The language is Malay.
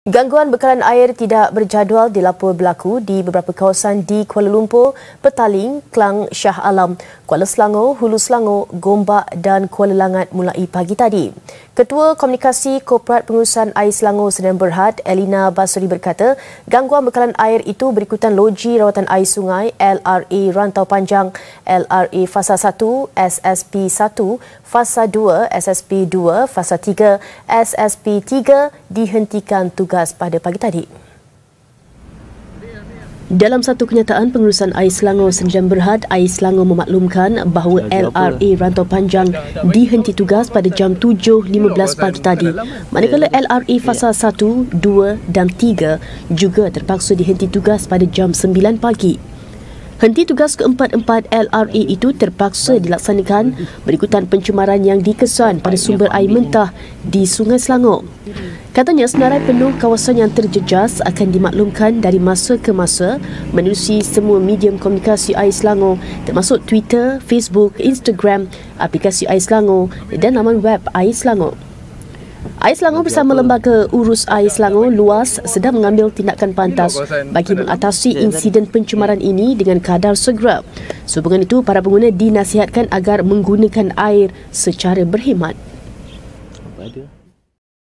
Gangguan bekalan air tidak berjadual dilapor berlaku di beberapa kawasan di Kuala Lumpur, Petaling, Klang, Shah Alam, Kuala Selangor, Hulu Selangor, Gombak dan Kuala Langat mulai pagi tadi. Ketua Komunikasi Korporat Pengurusan Air Selangor Sdn Bhd, Elina Basri berkata, gangguan bekalan air itu berikutan loji rawatan air sungai LRA Rantau Panjang, LRA Fasa 1, SSP 1, Fasa 2, SSP 2, Fasa 3, SSP 3 dihentikan tugas pada pagi tadi. Dalam satu kenyataan, Pengurusan Air Selangor Sdn Bhd, Air Selangor memaklumkan bahawa LRA Rantau Panjang dihenti tugas pada jam 7.15 pagi tadi, manakala LRA Fasa 1, 2 dan 3 juga terpaksa dihenti tugas pada jam 9 pagi. Henti tugas keempat-empat LRA itu terpaksa dilaksanakan berikutan pencemaran yang dikesan pada sumber air mentah di Sungai Selangor. Katanya senarai penuh kawasan yang terjejas akan dimaklumkan dari masa ke masa menerusi semua medium komunikasi Air Selangor termasuk Twitter, Facebook, Instagram, aplikasi Air Selangor dan laman web Air Selangor. Air Selangor bersama Lembaga Urus Air Selangor luas sedang mengambil tindakan pantas bagi mengatasi insiden pencemaran ini dengan kadar segera. Sehubungan itu, para pengguna dinasihatkan agar menggunakan air secara berhemat.